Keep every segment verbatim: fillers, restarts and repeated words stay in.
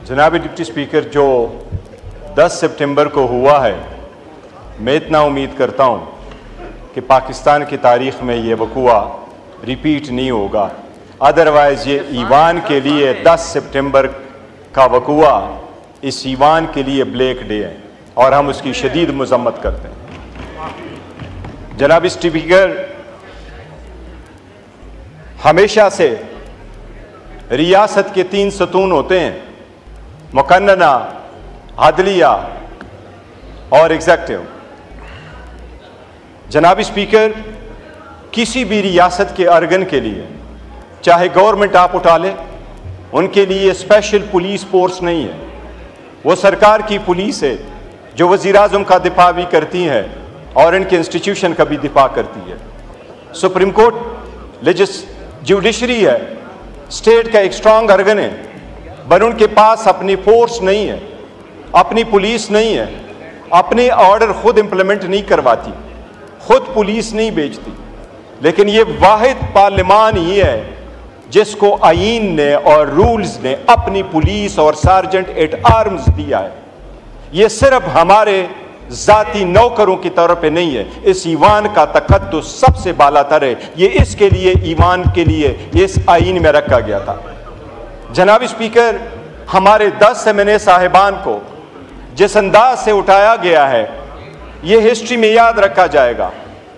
जनाब deputy speaker, जो दस सितंबर को हुआ है, मैं इतना उम्मीद करता हूँ कि पाकिस्तान की तारीख़ में ये वक़ुआ रिपीट नहीं होगा। अदरवाइज़ ये ईवान के लिए दस सितंबर का वक़ुआ इस ईवान के लिए ब्लैक डे है और हम उसकी शदीद मज़म्मत करते हैं। जनाब स्पीकर, हमेशा से रियासत के तीन सतून होते हैं, मुकन्नना, अदलिया और एग्जेक्टिव। जनाब स्पीकर, किसी भी रियासत के अर्गन के लिए, चाहे गवर्नमेंट आप उठा लें, उनके लिए स्पेशल पुलिस फोर्स नहीं है। वो सरकार की पुलिस है जो वज़ीर-ए-आज़म का दिफा भी करती है और इनके इंस्टीट्यूशन का भी दिफा करती है। सुप्रीम कोर्ट लेजिस जुडिशरी है, स्टेट का एक स्ट्रांग अर्गन है, पर उनके पास अपनी फोर्स नहीं है, अपनी पुलिस नहीं है, अपने ऑर्डर खुद इंप्लीमेंट नहीं करवाती, खुद पुलिस नहीं भेजती। लेकिन ये वाहिद पार्लियामान ही है जिसको आईन ने और रूल्स ने अपनी पुलिस और सार्जेंट एट आर्म्स दिया है। ये सिर्फ हमारे जाती नौकरों की तरफ पे नहीं है, इस ईवान का तकद्दुस सबसे बालातर है। ये इसके लिए, ईवान के लिए ये इस आईन में रखा गया था। जनाब स्पीकर, हमारे दस एम एन ए साहिबान को जिस अंदाज से उठाया गया है, ये हिस्ट्री में याद रखा जाएगा।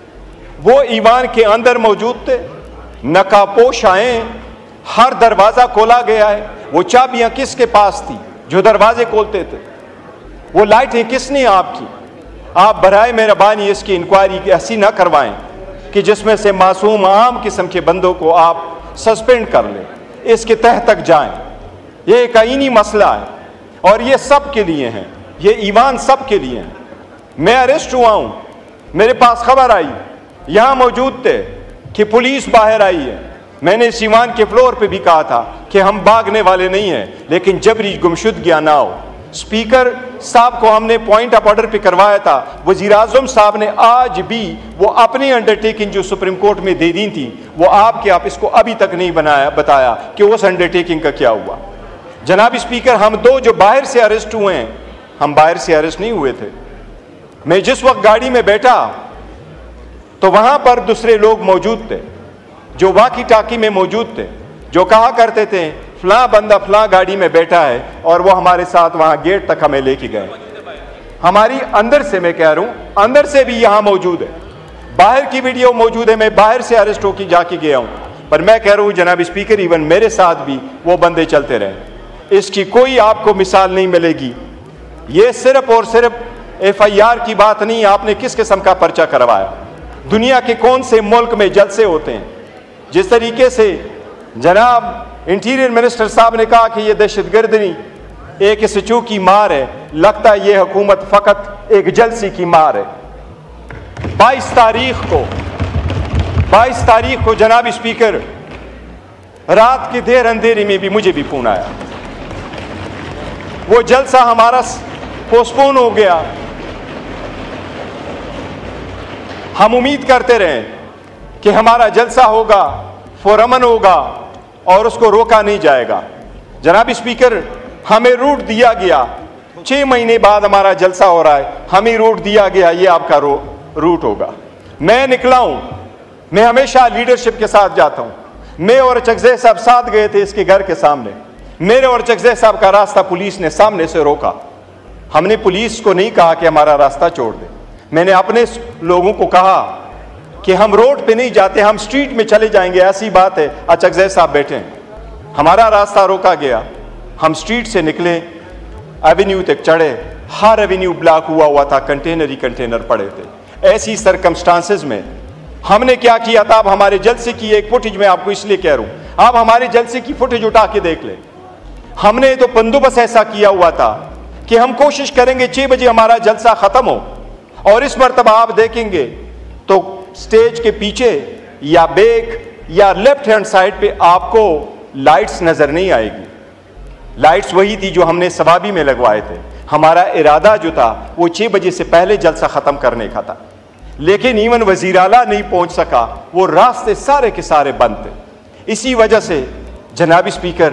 वो ईवान के अंदर मौजूद थे, नकाबपोश आए, हर दरवाज़ा खोला गया है। वो चाबियां किसके पास थी जो दरवाजे खोलते थे? वो लाइटें किसने आपकी? आप बराए मेहरबानी इसकी इंक्वायरी ऐसी ना करवाएं कि जिसमें से मासूम आम किस्म के बंदों को आप सस्पेंड कर लें, इसके तह तक जाएं। ये एक आईनी मसला है और ये सब के लिए है, ये ईवान सब के लिए है। मैं अरेस्ट हुआ हूँ, मेरे पास खबर आई, यहाँ मौजूद थे कि पुलिस बाहर आई है। मैंने इस ईवान के फ्लोर पे भी कहा था कि हम भागने वाले नहीं हैं, लेकिन जबरी गुमशुदगियां ना हो। स्पीकर साहब को हमने पॉइंट ऑफ ऑर्डर पे करवाया था, वज़ीर-ए-आज़म साहब ने आज भी वो अपनी अंडरटेकिंग जो सुप्रीम कोर्ट में दे दी थी, वो आपके आप इसको अभी तक नहीं बनाया बताया कि उस अंडरटेकिंग का क्या हुआ। जनाब स्पीकर, हम दो जो बाहर से अरेस्ट हुए हैं, हम बाहर से अरेस्ट नहीं हुए थे। मैं जिस वक्त गाड़ी में बैठा तो वहां पर दूसरे लोग मौजूद थे जो वाकी टाकी में मौजूद थे, जो कहा करते थे फला बंदा फला गाड़ी में बैठा है, और वो हमारे साथ वहां गेट तक हमें लेके गए। हमारी अंदर से, मैं कह रहा हूं अंदर से भी यहां मौजूद है, बाहर की वीडियो मौजूद है। मैं बाहर से अरेस्ट होकर जाके गया हूं, पर मैं कह रहा हूं जनाब स्पीकर, इवन मेरे साथ भी वो बंदे चलते रहे। इसकी कोई आपको मिसाल नहीं मिलेगी। ये सिर्फ और सिर्फ एफ आई आर की बात नहीं, आपने किस किस्म का पर्चा करवाया, दुनिया के कौन से मुल्क में जलसे होते हैं। जिस तरीके से जनाब इंटीरियर मिनिस्टर साहब ने कहा कि ये दहशतगर्दी एक स्टू की मार है, लगता है ये हुकूमत फकत एक जलसी की मार है। बाईस तारीख को बाईस तारीख को जनाब स्पीकर, रात की देर अंधेरी में भी मुझे भी फोन आया। वो जलसा हमारा पोस्टपोन हो गया। हम उम्मीद करते रहे कि हमारा जलसा होगा, फौरमन होगा और उसको रोका नहीं जाएगा। जनाब स्पीकर, हमें रूट दिया गया, छह महीने बाद हमारा जलसा हो रहा है, हमें रूट दिया गया, ये आपका रो, रूट होगा। मैं निकला हूं, मैं हमेशा लीडरशिप के साथ जाता हूं। मैं और चकज़ई साहब साथ गए थे इसके घर के सामने। मेरे और चकज़ई साहब का रास्ता पुलिस ने सामने से रोका। हमने पुलिस को नहीं कहा कि हमारा रास्ता छोड़ दे, मैंने अपने लोगों को कहा कि हम रोड पे नहीं जाते, हम स्ट्रीट में चले जाएंगे, ऐसी बात है। चकज़ई साहब बैठे हैं, हमारा रास्ता रोका गया, हम स्ट्रीट से निकले, एवेन्यू तक चढ़े, हर एवेन्यू ब्लॉक हुआ हुआ था, कंटेनर ही कंटेनर पड़े थे। ऐसी सरकमस्टांसेस में हमने क्या किया था, अब हमारे जलसे की एक फुटेज मैं आपको इसलिए कह रहा हूं, आप हमारे जलसे की फुटेज उठा के देख ले। हमने तो बंदोबस्त ऐसा किया हुआ था कि हम कोशिश करेंगे छह बजे हमारा जलसा खत्म हो, और इस मरतबा आप देखेंगे तो स्टेज के पीछे या बैक या लेफ्ट हैंड साइड पे आपको लाइट्स नजर नहीं आएगी। लाइट्स वही थी जो हमने सवाबी में लगवाए थे। हमारा इरादा जो था वो छह बजे से पहले जलसा खत्म करने का था, लेकिन इवन वजीर आला नहीं पहुंच सका, वो रास्ते सारे के सारे बंद थे। इसी वजह से जनाब स्पीकर,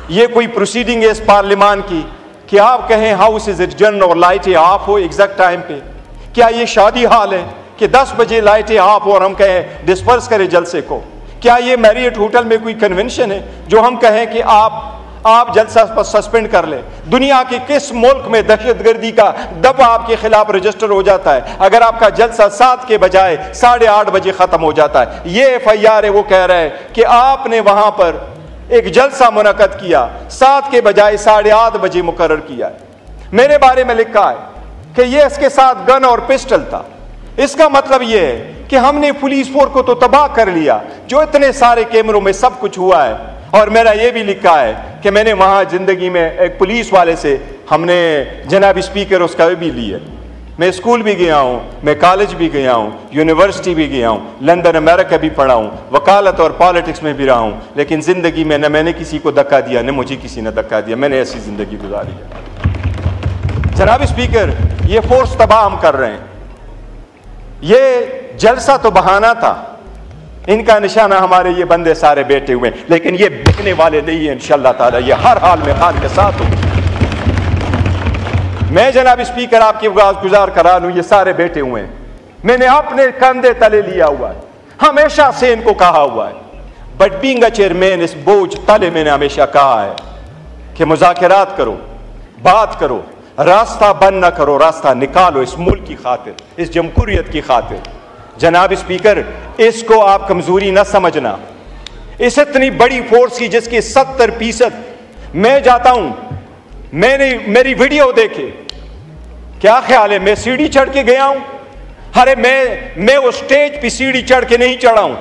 ये कोई प्रोसीडिंग है इस पार्लियामान की कि आप कहें हाउस इज एडजर्न और लाइटें ऑफ हो एग्जैक्ट टाइम पे? क्या ये शादी हाल है कि दस बजे लाइटें ऑफ हो और हम कहें डिस्पर्स करें जलसे को? क्या ये मैरियट होटल में कोई कन्वेंशन है जो हम कहें कि आप आप जलसा सस्पेंड कर लें? दुनिया के किस मुल्क में दहशतगर्दी का दवा आपके खिलाफ रजिस्टर हो जाता है अगर आपका जलसा सात के बजाय साढ़े आठ बजे खत्म हो जाता है? ये एफ आई आर है, वो कह रहा है कि आपने वहां पर एक जलसा मुनक्कद किया, सात के बजाय साढ़े आठ बजे मुकर्रर किया है। मेरे बारे में लिखा है कि ये इसके साथ गन और पिस्टल था। इसका मतलब ये है कि हमने पुलिस फोर्स को तो तबाह कर लिया, जो इतने सारे कैमरों में सब कुछ हुआ है। और मेरा ये भी लिखा है कि मैंने वहां जिंदगी में एक पुलिस वाले से हमने जनाब स्पीकर उसका भी ली है। मैं स्कूल भी गया हूँ, मैं कॉलेज भी गया हूँ, यूनिवर्सिटी भी गया हूँ, लंदन अमेरिका भी पढ़ा हूँ, वकालत और पॉलिटिक्स में भी रहा हूँ, लेकिन ज़िंदगी में न मैंने किसी को धक्का दिया न मुझे किसी ने धक्का दिया। मैंने ऐसी ज़िंदगी गुजारी है। जनाब स्पीकर, ये फोर्स तबाह हम कर रहे हैं। ये जलसा तो बहाना था, इनका निशाना हमारे ये बंदे सारे बैठे हुए हैं, लेकिन ये बिकने वाले नहीं है इंशाअल्लाह ताला। ये हर हाल में खान के साथ हो। मैं जनाब स्पीकर आपकी गुजार करा लूं, ये सारे बैठे हुए हैं, मैंने अपने कंधे तले लिया हुआ है, हमेशा से इनको कहा हुआ है। बट बीइंग अ चेयरमैन, इस बोझ तले मैंने हमेशा कहा है कि मुज़ाकरात करो, बात करो, रास्ता बंद न करो, रास्ता निकालो इस मुल्क की खातिर, इस जमहूरियत की खातिर। जनाब स्पीकर, इसको आप कमजोरी न समझना। इस इतनी बड़ी फोर्स की जिसकी सत्तर फीसद मैं जाता हूं, मैंने मेरी वीडियो देखे, क्या ख्याल है मैं सीढ़ी चढ़ के गया हूं? अरे मैं मैं उस स्टेज पे सीढ़ी चढ़ के नहीं चढ़ा हूं,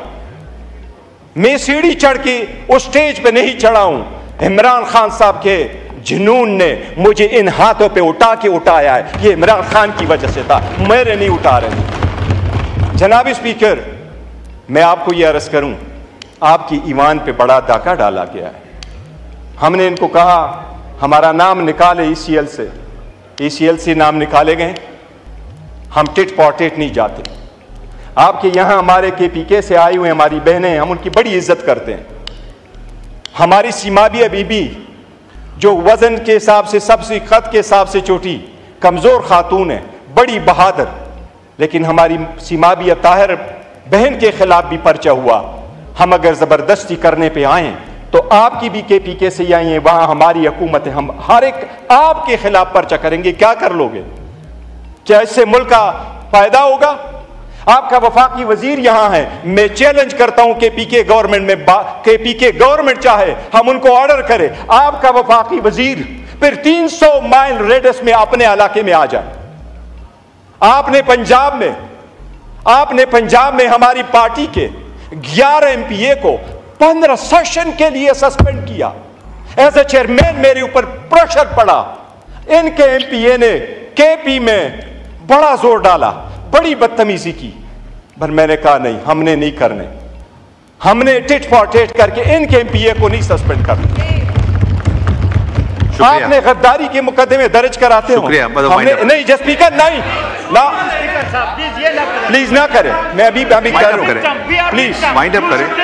मैं सीढ़ी चढ़ के उस स्टेज पे नहीं चढ़ा हूं। इमरान खान साहब के जुनून ने मुझे इन हाथों पे उठा के उठाया है, ये इमरान खान की वजह से था, मेरे नहीं उठा रहे। जनाब स्पीकर, मैं आपको यह अर्ज करूं, आपकी ईमान पे बड़ा डाका डाला गया है। हमने इनको कहा हमारा नाम निकाले ई सी एल से, ई सी एल से नाम निकाले गए। हम टिट फॉर टेट नहीं जाते। आपके यहाँ हमारे के पी के से आई हुए हमारी बहनें, हम उनकी बड़ी इज्जत करते हैं। हमारी सीमाबिया बीबी जो वजन के हिसाब से सबसे खत के हिसाब से छोटी कमजोर खातून है, बड़ी बहादुर, लेकिन हमारी सीमाबिया ताहिर बहन के खिलाफ भी पर्चा हुआ। हम अगर जबरदस्ती करने पे आए तो आपकी भी के पी के से आई है, वहां हमारी हुकूमत है, हम हर एक आपके खिलाफ पर्चा करेंगे। क्या कर लोगे? क्या इससे मुल्क का फायदा होगा? आपका वफाकी वजीर यहां है, मैं चैलेंज करता हूं के पी के गवर्नमेंट में, के पी के गवर्नमेंट चाहे हम उनको ऑर्डर करें, आपका वफाकी वजीर फिर तीन सौ माइल रेडियस में अपने इलाके में आ जाए। आपने पंजाब में आपने पंजाब में हमारी पार्टी के ग्यारह एम पी ए को पंद्रह सेशन के लिए सस्पेंड किया। एज ए चेयरमैन मेरे ऊपर प्रेशर पड़ा, इनके एम पी ए ने के पी में बड़ा जोर डाला, बड़ी बदतमीजी की, पर मैंने कहा नहीं, हमने नहीं करने, हमने टिट फॉर टेट करके इनके एम पी ए को नहीं सस्पेंड करना। आपने गद्दारी के मुकदमे दर्ज कराते हो, हमने नहीं। जस्ट स्पीकर नहीं ना, प्लीज ना करें, मैं अभी अभी कर रहा हूं, प्लीज माइंड अप करें।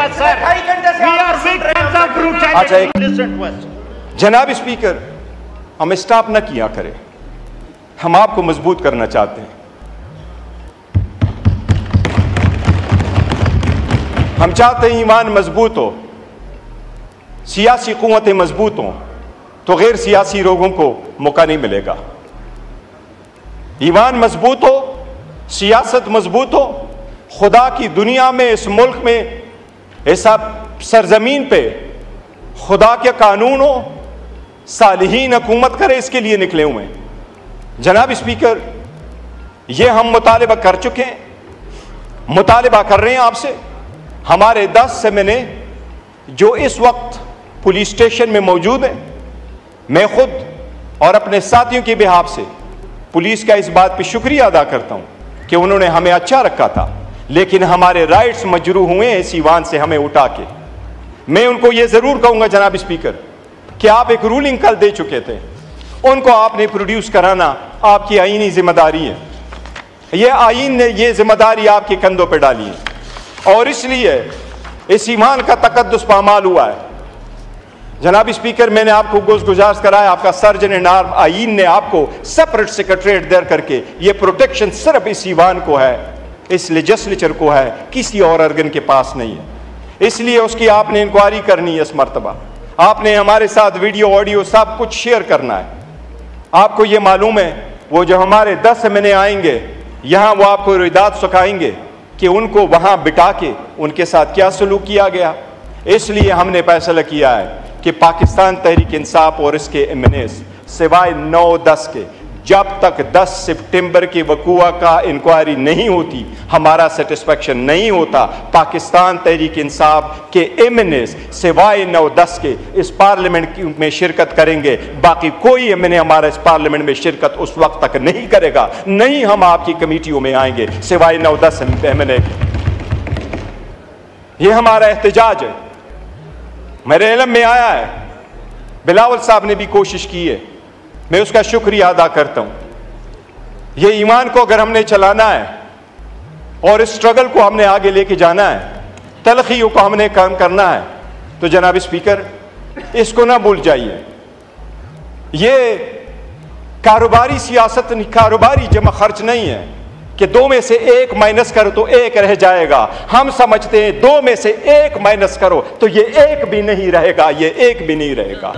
अच्छा एक, जनाब स्पीकर, हम स्टॉप ना किया करें, हम आपको मजबूत करना चाहते हैं। हम चाहते हैं ईमान मजबूत हो, सियासी कुव्वतें मजबूत हों, तो गैर सियासी लोगों को मौका नहीं मिलेगा। ईमान मजबूत हो, सियासत मजबूत हो, खुदा की दुनिया में, इस मुल्क में, ऐसा सरजमीन पे खुदा के कानून हो, सालिहीन हुकूमत करे, इसके लिए निकले हुए हैं। जनाब स्पीकर, ये हम मुतालिबा कर चुके हैं, मुतालिबा कर रहे हैं आपसे। हमारे दस से मैंने जो इस वक्त पुलिस स्टेशन में मौजूद हैं, मैं खुद और अपने साथियों के बिहाफ से पुलिस का इस बात पे शुक्रिया अदा करता हूं कि उन्होंने हमें अच्छा रखा था, लेकिन हमारे राइट्स मजरू हुए हैं इस ईवान से हमें उठा के। मैं उनको ये जरूर कहूंगा जनाब स्पीकर कि आप एक रूलिंग कल दे चुके थे, उनको आपने प्रोड्यूस कराना आपकी आईनी जिम्मेदारी है। ये आईन ने ये जिम्मेदारी आपके कंधों पर डाली है और इसलिए इस ईमान का तकद्दुस पामाल हुआ है। जनाब स्पीकर, मैंने आपको गुज़गुज़ार कराया, आपका सर्जन एंड आइन ने आपको सेपरेट सेक्रेटरीट देर करके ये प्रोटेक्शन सिर्फ इस ईवान को है, इस लेजिस्लेचर को है, किसी और अर्गन के पास नहीं है। इसलिए उसकी आपने इंक्वायरी करनी है। इस मरतबा आपने हमारे साथ वीडियो ऑडियो सब कुछ शेयर करना है। आपको ये मालूम है वो जो हमारे दस एम एन ए आएंगे यहाँ, वो आपको रिदात सुखाएंगे कि उनको वहाँ बिठा के उनके साथ क्या सलूक किया गया। इसलिए हमने फैसला किया है कि पाकिस्तान तहरीक इंसाफ और इसके एम एन एस सिवाय नौ दस के, जब तक दस सितंबर के वक़ुआ का इंक्वायरी नहीं होती, हमारा सेटिस्फेक्शन नहीं होता, पाकिस्तान तहरीक इंसाफ के एम एन एस सिवाय नौ दस के इस पार्लियामेंट में शिरकत करेंगे। बाकी कोई एम एन ए हमारा इस पार्लियामेंट में शिरकत उस वक्त तक नहीं करेगा। नहीं हम आपकी कमेटियों में आएंगे सिवाय नौ दस एम एन ए। ये हमारा एहतजाज है। मेरे इल्म में आया है, बिलावल साहब ने भी कोशिश की है, मैं उसका शुक्रिया अदा करता हूं। ये ईमान को अगर हमने चलाना है और इस स्ट्रगल को हमने आगे लेके जाना है, तलखियों को हमने काम करना है, तो जनाब स्पीकर इसको ना भूल जाइए। ये कारोबारी सियासत, कारोबारी जमा खर्च नहीं है कि दो में से एक माइनस करो तो एक रह जाएगा। हम समझते हैं दो में से एक माइनस करो तो ये एक भी नहीं रहेगा, ये एक भी नहीं रहेगा।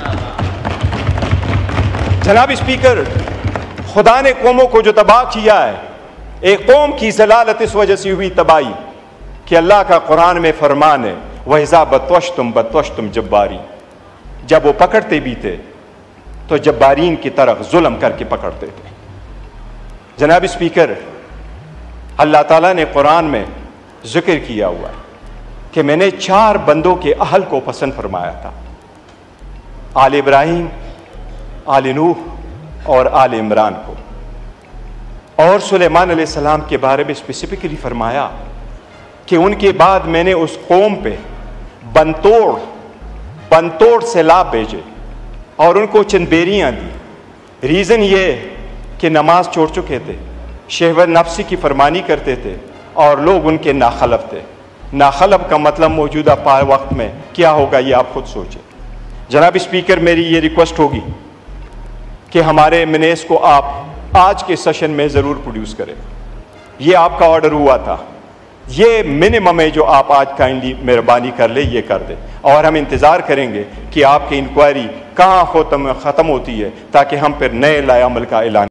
जनाब स्पीकर, खुदा ने कौमों को जो तबाह किया है, एक कौम की जलालत इस वजह से हुई तबाही कि अल्लाह का कुरान में फरमान है, वहिज़ा बतवश तुम बतवश तुम जब्बारी। जब वो पकड़ते भी थे तो जब्बारीन की तरफ जुल्म करके पकड़ते थे। जनाब स्पीकर, अल्लाह ताला ने कुरान में जिक्र किया हुआ है कि मैंने चार बंदों के अहल को पसंद फरमाया था, आल इब्राहिम, आल नूह और आल इमरान को। और सुलेमान अलैहिस्सलाम के बारे में स्पेसिफिकली फरमाया कि उनके बाद मैंने उस कौम पे बनतोड़ बनतोड़ सैलाब भेजे और उनको चंदबेरियाँ दी। रीज़न ये कि नमाज छोड़ चुके थे, शहवत नफ्सी की फरमानी करते थे और लोग उनके नाखलफ थे। नाखलफ का मतलब मौजूदा पार वक्त में क्या होगा ये आप खुद सोचें। जनाब स्पीकर, मेरी ये रिक्वेस्ट होगी कि हमारे एम एन एस को आप आज के सेशन में ज़रूर प्रोड्यूस करें। ये आपका ऑर्डर हुआ था, ये मिनिमम है जो आप आज काइंडली मेहरबानी कर ले, ये कर दें। और हम इंतज़ार करेंगे कि आपकी इंक्वायरी कहाँ ख़त्म ख़त्म होती है ताकि हम फिर नए लाए अमल का ऐलान